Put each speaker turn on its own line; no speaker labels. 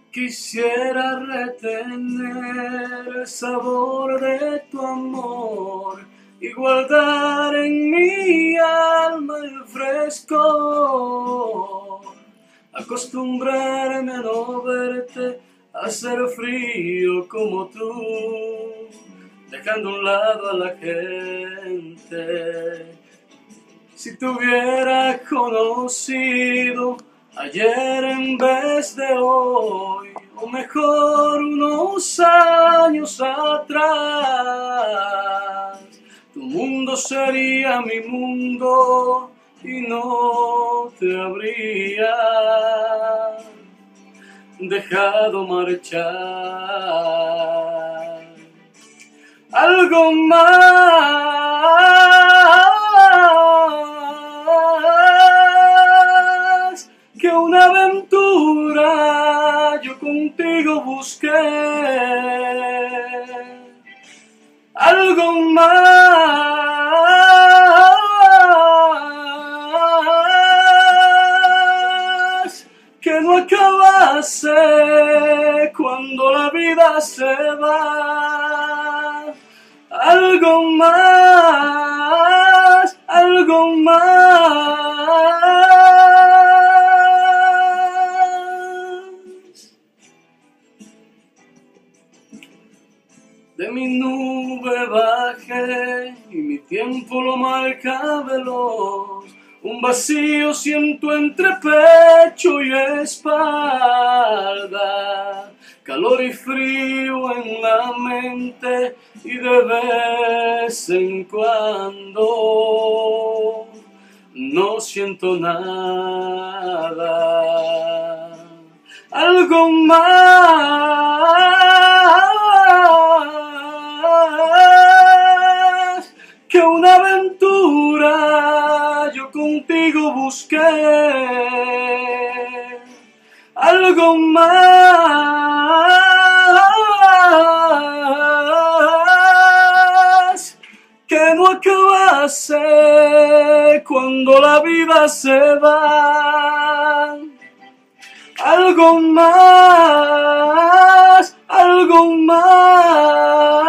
Quisiera retener el sabor de tu amor y guardar en mi alma el frescor. Acostumbrarme a no verte, a ser frío como tú, dejando a un lado a la gente. Si te hubiera conocido ayer en vez de hoy, o mejor unos años atrás, tu mundo sería mi mundo y no te habría dejado marchar. Algo más que una aventura yo contigo busqué. Algo más que no acabase cuando la vida se va. Algo más, algo más. De mi nube bajé y mi tiempo lo marca veloz. Un vacío siento entre pecho y espalda, calor y frío en la mente y de vez en cuando no siento nada. Algo más que una aventura yo contigo busqué. Algo más que no acabase cuando la vida se va. Algo más, algo más.